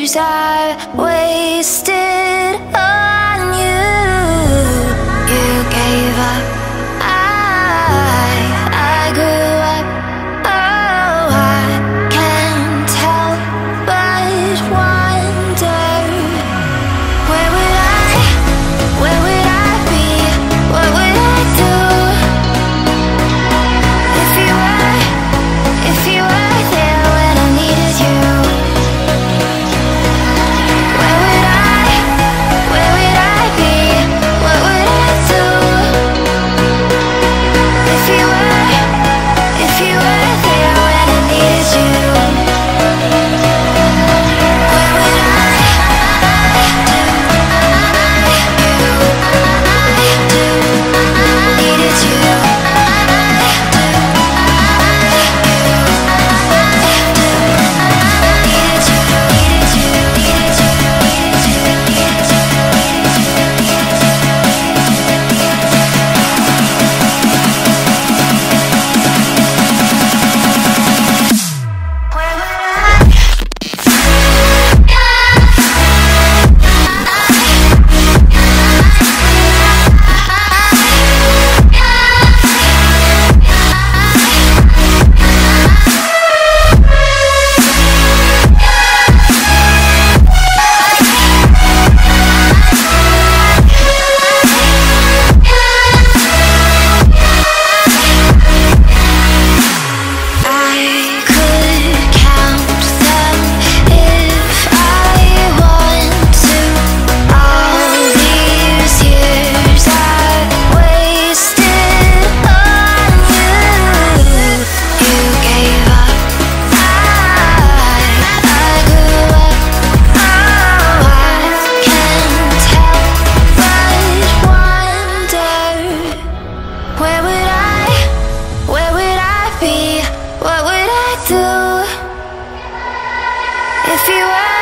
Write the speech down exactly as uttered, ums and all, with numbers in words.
years I wasted on you. You gave up, I, I grew up. Oh, I can't help but wonder, where would I, where would I be, what would I do if you were, if you were there when I needed you? Where would I, where would I be, what would I do if you were, if you were there when I needed you? Where would I do, needed you? Where would I, where would I be, what would I do if you were